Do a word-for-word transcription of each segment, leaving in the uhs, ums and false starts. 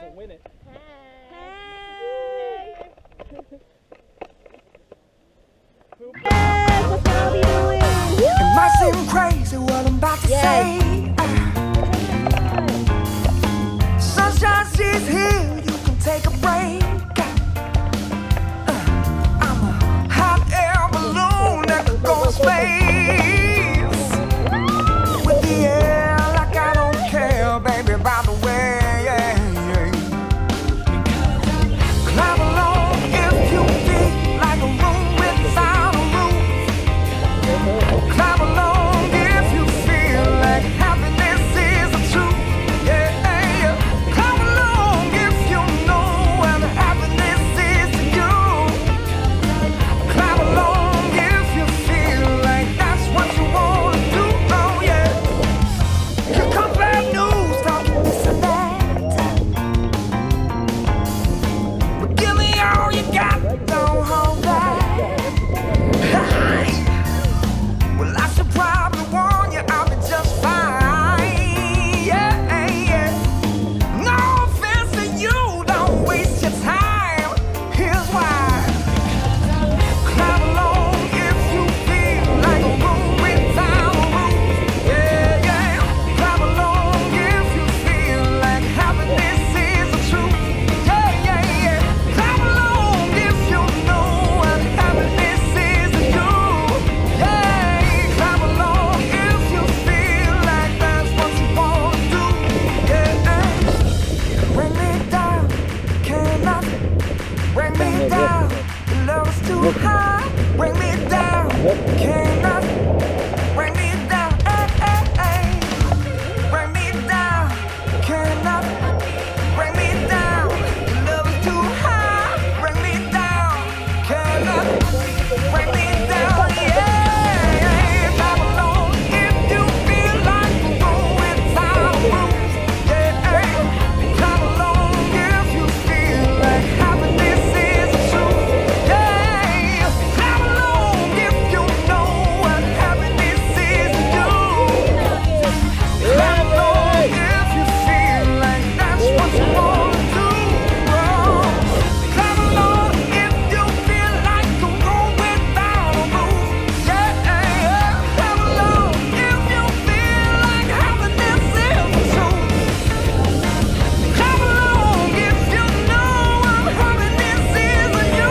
win it. Hey! Yes, what's Bobby doing? It might seem crazy what I'm about to Yes. say. Sunshine, she's here, you can take a break. Uh, I'm a hot air balloon that could go to space. With the air like I don't care, baby, by the way. Climb along if you feel like a room without a roof. Climb along if you feel like happiness is the truth. Yeah, climb along if you know what happiness is to you. Climb along if you feel like that's what you want to do. Oh yeah. Here comes bad news, talking this and that. But give me all you got, don't hold back. Well, I should probably warn you, I'll be just fine. Yeah, yeah. No offense to you, don't waste your time. Here's why. Climb along if you feel like a room without a roof. Yeah, yeah. Climb along if you feel like happiness is the truth. Yeah, yeah, yeah. Climb along if you know what happiness is to you. Yeah, climb along if you feel like that's what you want to do. Yeah, bring me down, cannot bring me down. Your love is too high. Bring me down, cannot bring me down. Hey, hey, hey. Bring me down, cannot bring me down. Your love is too high. Bring me down, cannot bring me down. Yeah, climb along if you feel like you're going without a roof. Yeah, climb along if you feel like happiness is the truth. Yeah, climb along if you know what happiness is to you. Climb along if you feel like that's what you want to do. Oh, climb along if you feel like you're going without a roof. Yeah, climb along if you feel like happiness is the truth. Climb along if you know what happiness is to you.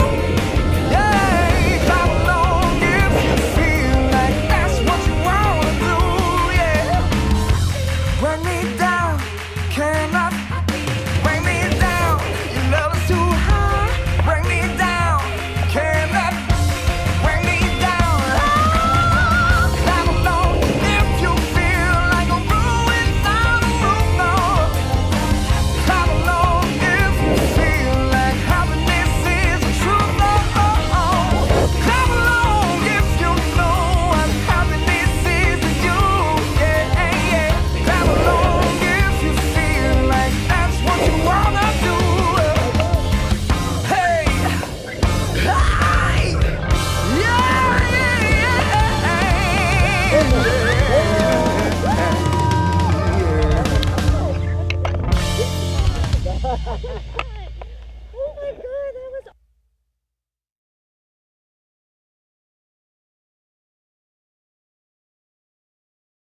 Yeah, climb along if you feel like that's what you want to do. Yeah, bring me down, cannot bring me down. Your love is too high. Bring me down, cannot bring me down. Ah, climb along if you feel like a room without a roof. No. Climb along if you feel like happiness is the truth. Oh, oh, oh. Climb along if you know what happiness is to you. Yeah, yeah. Climb along if you feel like that's what you wanna do. Hey, hi, yeah, yeah, yeah.